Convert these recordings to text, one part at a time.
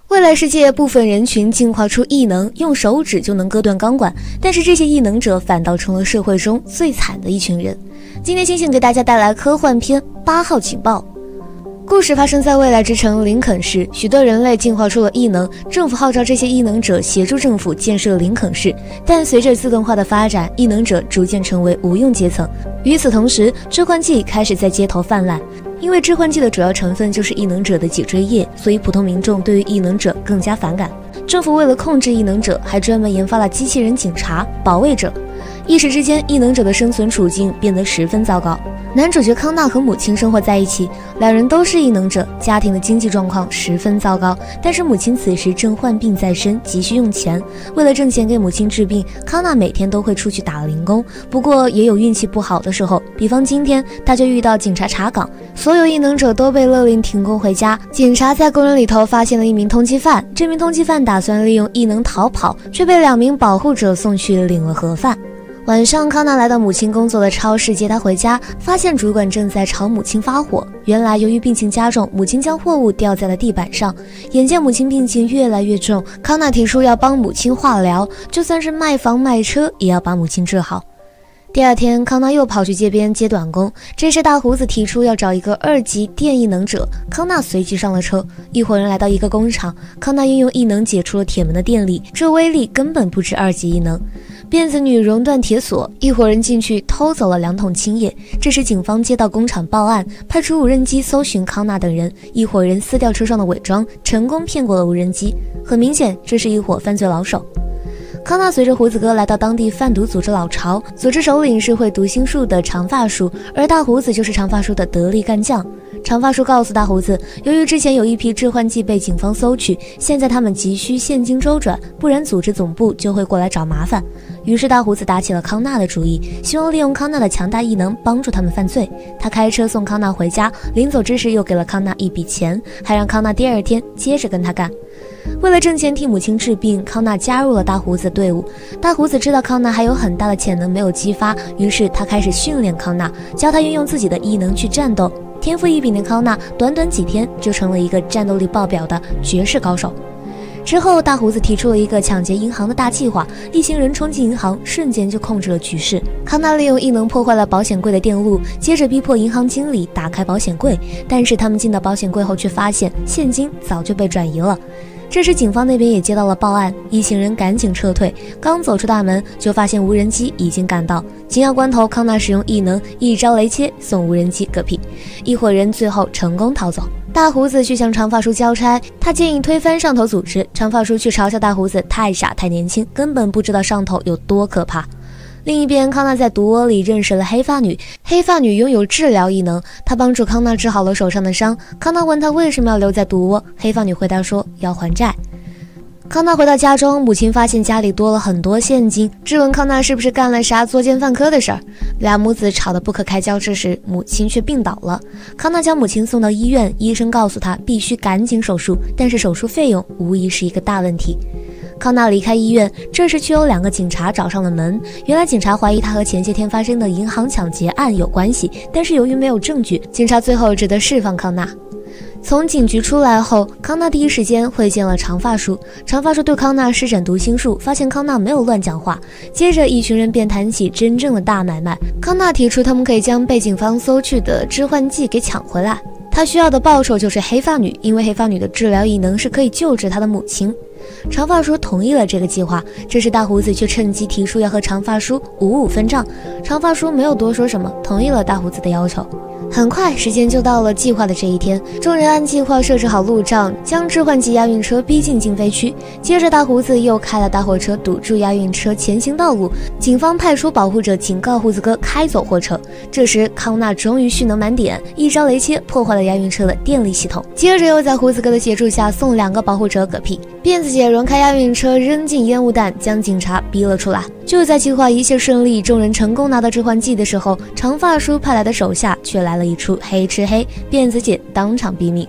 未来世界部分人群进化出异能，用手指就能割断钢管，但是这些异能者反倒成了社会中最惨的一群人。今天星星给大家带来科幻片8号警报。故事发生在未来之城林肯市，许多人类进化出了异能，政府号召这些异能者协助政府建设林肯市。但随着自动化的发展，异能者逐渐成为无用阶层。与此同时，致幻剂开始在街头泛滥。因为致幻剂的主要成分就是异能者的脊椎液，所以普通民众对于异能者更加反感。政府为了控制异能者，还专门研发了机器人警察、保卫者。一时之间，异能者的生存处境变得十分糟糕。男主角康纳和母亲生活在一起，两人都是异能者，家庭的经济状况十分糟糕。但是母亲此时正患病在身，急需用钱。为了挣钱给母亲治病，康纳每天都会出去打零工。不过也有运气不好的时候，比方今天他就遇到警察查岗，所有异能者都被勒令停工回家。警察在工人里头发现了一名通缉犯，这名通缉犯打算利用异能逃跑，却被2名保护者送去领了盒饭。晚上，康纳来到母亲工作的超市接她回家，发现主管正在朝母亲发火。原来由于病情加重，母亲将货物掉在了地板上。眼见母亲病情越来越重，康纳提出要帮母亲化疗，就算是卖房卖车也要把母亲治好。第二天，康纳又跑去街边接短工，这时大胡子提出要找一个2级电异能者，康纳随即上了车。一伙人来到一个工厂，康纳运用异能解除了铁门的电力，这威力根本不止2级异能。辫子女熔断铁锁，一伙人进去偷走了2桶清液。这时警方接到工厂报案，派出无人机搜寻康纳等人，一伙人撕掉车上的伪装，成功骗过了无人机。很明显，这是一伙犯罪老手。康纳随着胡子哥来到当地贩毒组织老巢，组织首领是会读心术的长发叔，而大胡子就是长发叔的得力干将。长发叔告诉大胡子，由于之前有一批致幻剂被警方搜取，现在他们急需现金周转，不然组织总部就会过来找麻烦。于是大胡子打起了康纳的主意，希望利用康纳的强大异能帮助他们犯罪。他开车送康纳回家，临走之时又给了康纳一笔钱，还让康纳第2天接着跟他干。为了挣钱替母亲治病，康纳加入了大胡子队伍。大胡子知道康纳还有很大的潜能没有激发，于是他开始训练康纳，教他运用自己的异能去战斗。天赋异禀的康纳短短几天就成了一个战斗力爆表的绝世高手。之后，大胡子提出了一个抢劫银行的大计划，一行人冲进银行，瞬间就控制了局势。康纳利用异能破坏了保险柜的电路，接着逼迫银行经理打开保险柜，但是他们进到保险柜后却发现现金早就被转移了。这时警方那边也接到了报案，一行人赶紧撤退，刚走出大门就发现无人机已经赶到。紧要关头，康纳使用异能一招雷切送无人机嗝屁，一伙人最后成功逃走。大胡子去向长发叔交差，他建议推翻上头组织，长发叔去嘲笑大胡子太傻太年轻，根本不知道上头有多可怕。另一边，康纳在毒窝里认识了黑发女，黑发女拥有治疗异能，她帮助康纳治好了手上的伤。康纳问她为什么要留在毒窝，黑发女回答说要还债。康纳回到家中，母亲发现家里多了很多现金，质问康纳是不是干了啥作奸犯科的事儿。俩母子吵得不可开交之时，母亲却病倒了。康纳将母亲送到医院，医生告诉他必须赶紧手术，但是手术费用无疑是一个大问题。康纳离开医院，这时却有2个警察找上了门。原来警察怀疑他和前些天发生的银行抢劫案有关系，但是由于没有证据，警察最后只得释放康纳。从警局出来后，康纳第一时间会见了长发叔。长发叔对康纳施展读心术，发现康纳没有乱讲话。接着一群人便谈起真正的大买卖。康纳提出他们可以将被警方搜去的致幻剂给抢回来，他需要的报酬就是黑发女，因为黑发女的治疗异能是可以救治他的母亲。长发叔同意了这个计划，这时大胡子却趁机提出要和长发叔5-5分账。长发叔没有多说什么，同意了大胡子的要求。很快时间就到了计划的这一天，众人按计划设置好路障，将致幻剂押运车逼近禁飞区。接着大胡子又开了大货车堵住押运车前行道路，警方派出保护者警告胡子哥开走货车。这时康纳终于蓄能满点，一招雷切破坏了押运车的电力系统，接着又在胡子哥的协助下送2个保护者嗝屁。辫子姐轮开押运车，扔进烟雾弹，将警察逼了出来。就在计划一切顺利，众人成功拿到致幻剂的时候，长发叔派来的手下却来了一出黑吃黑，辫子姐当场毙命。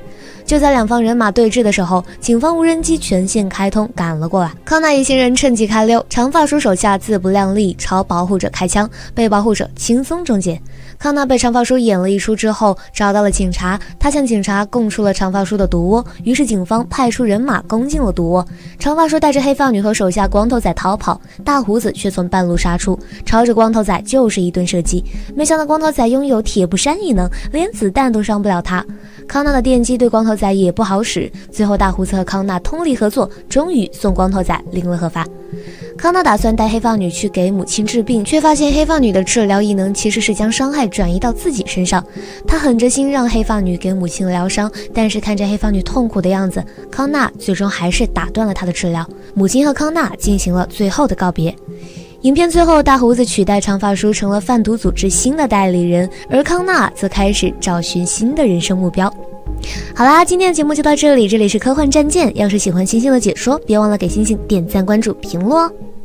就在两方人马对峙的时候，警方无人机全线开通赶了过来。康纳一行人趁机开溜，长发叔手下自不量力，朝保护者开枪，被保护者轻松终结。康纳被长发叔演了一出之后，找到了警察，他向警察供出了长发叔的毒窝，于是警方派出人马攻进了毒窝。长发叔带着黑发女和手下光头仔逃跑，大胡子却从半路杀出，朝着光头仔就是一顿射击。没想到光头仔拥有铁布衫异能，连子弹都伤不了他。康纳的电击对光头仔也不好使，最后大胡子和康纳通力合作，终于送光头仔领了合法。康纳打算带黑发女去给母亲治病，却发现黑发女的治疗异能其实是将伤害转移到自己身上。他狠着心让黑发女给母亲疗伤，但是看着黑发女痛苦的样子，康纳最终还是打断了她的治疗。母亲和康纳进行了最后的告别。影片最后，大胡子取代长发叔成了贩毒组织新的代理人，而康纳则开始找寻新的人生目标。好啦，今天的节目就到这里，这里是科幻战舰。要是喜欢星星的解说，别忘了给星星点赞、关注、评论哦。